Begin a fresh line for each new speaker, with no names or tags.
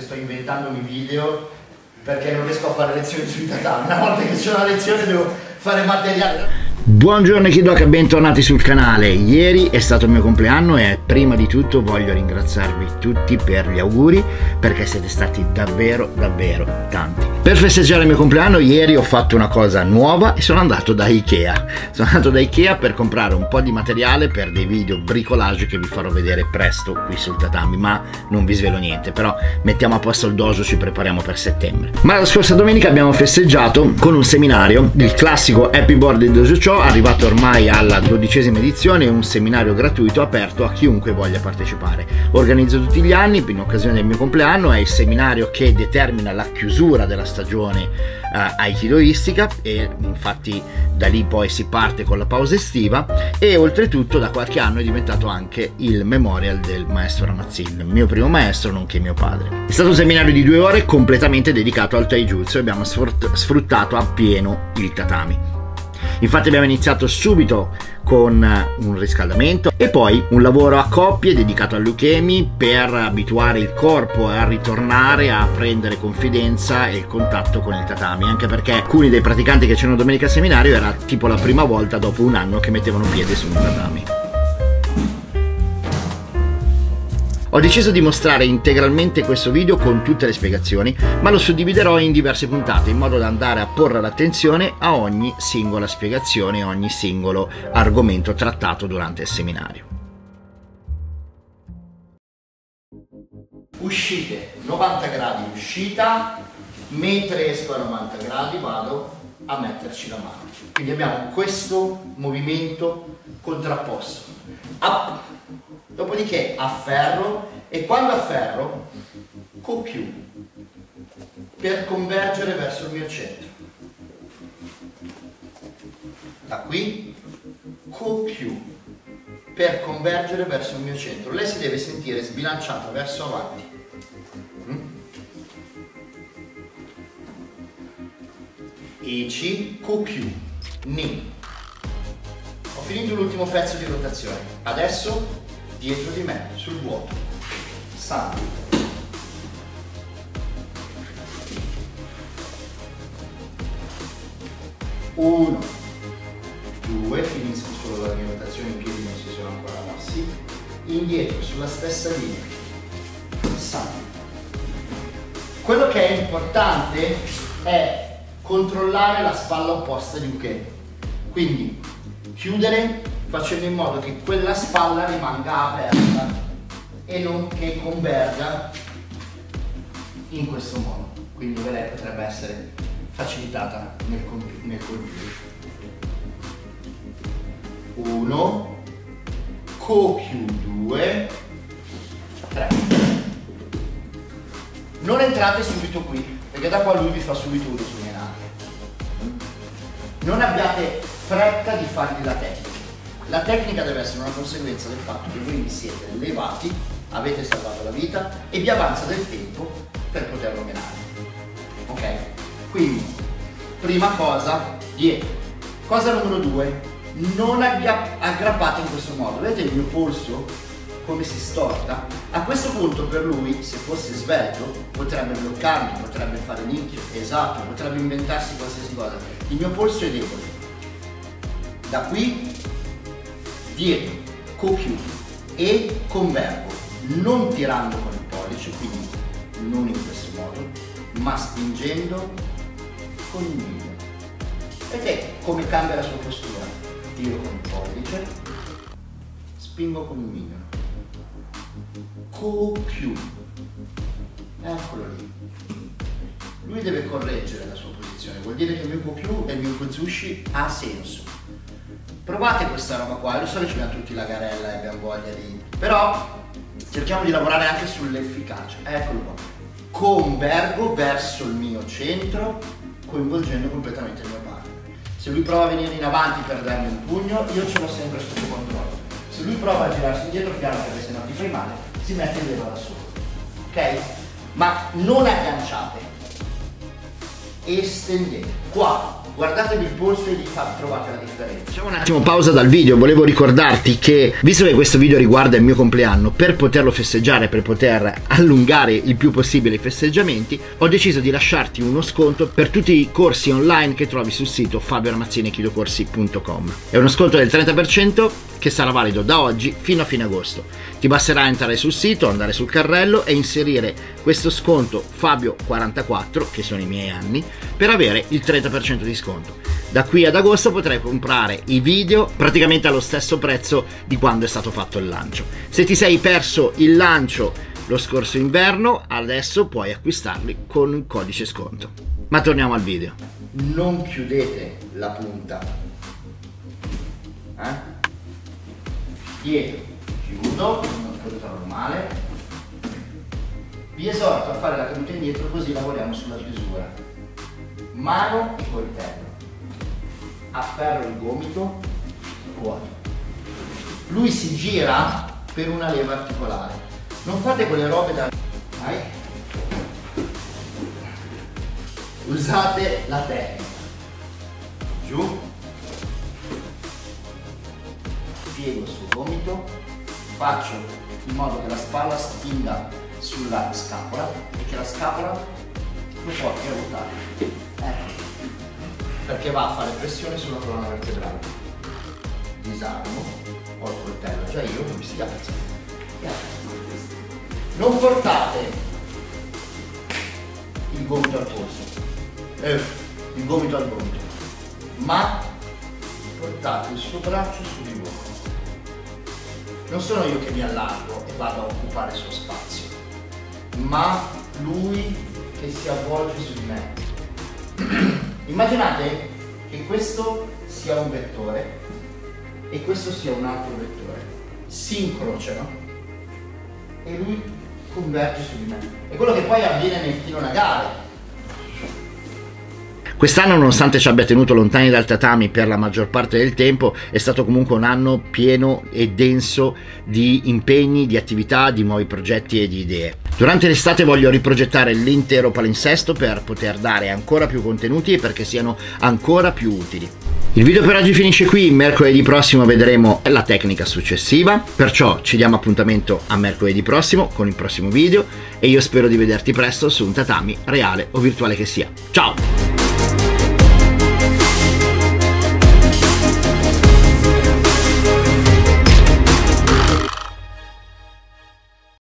sto inventandomi video perché non riesco a fare lezioni sui tatami. Una volta che c'è una lezione devo fare materiale.
Buongiorno Kidoka, bentornati sul canale. Ieri è stato il mio compleanno e prima di tutto voglio ringraziarvi tutti per gli auguri, perché siete stati davvero tanti. Per festeggiare il mio compleanno ieri ho fatto una cosa nuova e sono andato da Ikea. Sono andato da Ikea per comprare un po' di materiale per dei video bricolage che vi farò vedere presto qui sul tatami, ma non vi svelo niente, però mettiamo a posto il dojo, ci prepariamo per settembre. Ma la scorsa domenica abbiamo festeggiato con un seminario, il classico Happy Birthday Dojo Show, arrivato ormai alla 12ª edizione, un seminario gratuito aperto a chiunque voglia partecipare. Organizzo tutti gli anni in occasione del mio compleanno, è il seminario che determina la chiusura della stagione aikidoistica e infatti da lì poi si parte con la pausa estiva, e oltretutto da qualche anno è diventato anche il memorial del maestro Ramazzin, il mio primo maestro nonché mio padre. È stato un seminario di 2 ore completamente dedicato al taijutsu e abbiamo sfruttato appieno il tatami. Infatti abbiamo iniziato subito con un riscaldamento e poi un lavoro a coppie dedicato all'ukemi per abituare il corpo a ritornare a prendere confidenza e il contatto con il tatami, anche perché alcuni dei praticanti che c'erano domenica al seminario era tipo la prima volta dopo un anno che mettevano piede su un tatami. Ho deciso di mostrare integralmente questo video con tutte le spiegazioni, ma lo suddividerò in diverse puntate in modo da andare a porre l'attenzione a ogni singola spiegazione, a ogni singolo argomento trattato durante il seminario.
Uscite 90 gradi, uscita, mentre esco a 90 gradi vado a metterci la mano. Quindi abbiamo questo movimento contrapposto. Up. Dopodiché afferro, e quando afferro Kokyu per convergere verso il mio centro. Da qui Kokyu per convergere verso il mio centro. Lei si deve sentire sbilanciata verso avanti. Ichi Kokyu Ni. Ho finito l'ultimo pezzo di rotazione. Adesso dietro di me, sul vuoto, salto, uno, due, finisco solo la mia rotazione, i piedi non si sono ancora mossi, indietro sulla stessa linea, salto. Quello che è importante è controllare la spalla opposta di ukemi, quindi chiudere facendo in modo che quella spalla rimanga aperta e non che converga in questo modo, quindi dove lei potrebbe essere facilitata nel colpire. 1, Kokyu 2, 3. Non entrate subito qui, perché da qua lui vi fa subito uno sulle nane. Non abbiate fretta di fargli la tecnica. La tecnica deve essere una conseguenza del fatto che voi vi siete levati, avete salvato la vita e vi avanza del tempo per poterlo menare. Ok? Quindi, prima cosa, dietro. Cosa numero 2, non aggrappate in questo modo. Vedete il mio polso come si storta? A questo punto per lui, se fosse svelto, potrebbe bloccarmi, potrebbe fare l'inchio, esatto, potrebbe inventarsi qualsiasi cosa. Il mio polso è debole. Da qui dietro, Kokyu e convergo, non tirando con il pollice, quindi non in questo modo, ma spingendo con il mignolo. Vedete come cambia la sua postura? Tiro con il pollice, spingo con il mignolo. Kokyu. Eccolo lì. Lui deve correggere la sua posizione, vuol dire che il mio Kokyu e il mio Kozushi ha senso. Provate questa roba qua, lo so che ci abbiamo tutti la garella e abbiamo voglia di... però cerchiamo di lavorare anche sull'efficacia. Eccolo qua. Convergo verso il mio centro, coinvolgendo completamente il mio partner. Se lui prova a venire in avanti per darmi un pugno, io ce l'ho sempre sotto controllo. Se lui prova a girarsi indietro, piano, perché se no ti fai male, si mette in leva da solo. Ok? Ma non agganciate. Estendete. Qua guardatevi il polso e trovate la differenza.
Facciamo un attimo pausa dal video. Volevo ricordarti che, visto che questo video riguarda il mio compleanno, per poterlo festeggiare, per poter allungare il più possibile i festeggiamenti, ho deciso di lasciarti uno sconto per tutti i corsi online che trovi sul sito fabioramazzinechiudocorsi.com. È uno sconto del 30% che sarà valido da oggi fino a fine agosto. Ti basterà entrare sul sito, andare sul carrello e inserire questo sconto Fabio44, che sono i miei anni, per avere il 30% di sconto. Da qui ad agosto potrai comprare i video praticamente allo stesso prezzo di quando è stato fatto il lancio. Se ti sei perso il lancio lo scorso inverno, adesso puoi acquistarli con un codice sconto. Ma torniamo al video.
Non chiudete la punta. Dietro, chiudo, una caduta normale. Vi esorto a fare la caduta indietro, così lavoriamo sulla chiusura. Mano e coltello. Afferro il gomito, fuori. Lui si gira per una leva articolare. Non fate quelle robe da... Vai. Usate la tecnica. Giù. Piego sul gomito. Faccio in modo che la spalla stinga sulla scapola e che la scapola lo porti a ruotare. Perché va a fare pressione sulla colonna vertebrale. Disarmo, ho il coltello già io, lui si alza. Non portate il gomito al polso, il gomito al gomito, ma portate il suo braccio su di voi. Non sono io che mi allargo e vado a occupare il suo spazio, ma lui che si avvolge su di me. Immaginate che questo sia un vettore e questo sia un altro vettore, si incrociano e lui converge su di me. È quello che poi avviene nel tiro nagare.
Quest'anno, nonostante ci abbia tenuto lontani dal tatami per la maggior parte del tempo, è stato comunque un anno pieno e denso di impegni, di attività, di nuovi progetti e di idee. Durante l'estate voglio riprogettare l'intero palinsesto per poter dare ancora più contenuti e perché siano ancora più utili. Il video per oggi finisce qui, mercoledì prossimo vedremo la tecnica successiva, perciò ci diamo appuntamento a mercoledì prossimo con il prossimo video e io spero di vederti presto su un tatami reale o virtuale che sia. Ciao!